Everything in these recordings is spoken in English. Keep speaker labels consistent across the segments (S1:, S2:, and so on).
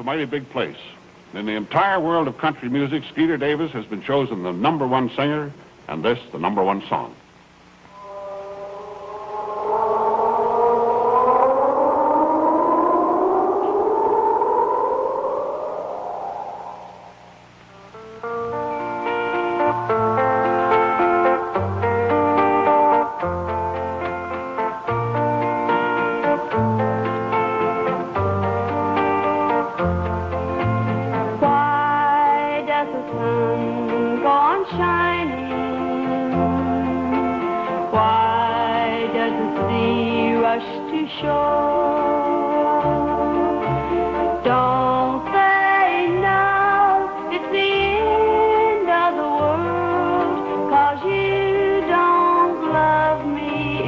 S1: a mighty big place. In the entire world of country music, Skeeter Davis has been chosen the #1 singer, and this the #1 song.
S2: Why does the sea rush to shore? Don't they know it's the end of the world, 'cause you don't love me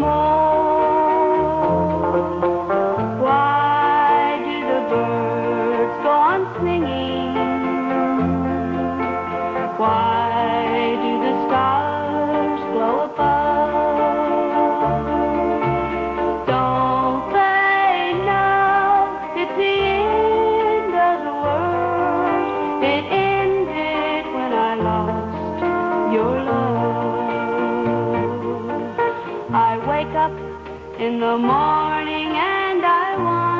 S2: anymore? Why do the birds go on singing? Why do the stars glow above? Don't they know it's the end of the world? It ended when I lost your love. I wake up in the morning and I want